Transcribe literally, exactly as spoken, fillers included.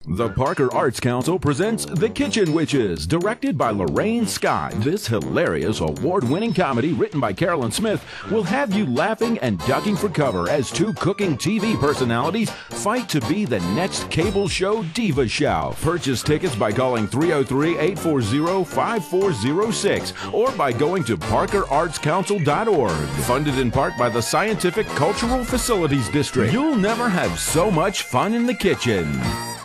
The Parker Arts Council presents The Kitchen Witches, directed by Lorraine Scott. This hilarious, award-winning comedy written by Carolyn Smith will have you laughing and ducking for cover as two cooking T V personalities fight to be the next cable show diva show. Purchase tickets by calling three oh three, eight four zero, five four zero six or by going to parker arts council dot org. Funded in part by the Scientific Cultural Facilities District. You'll never have so much fun in the kitchen.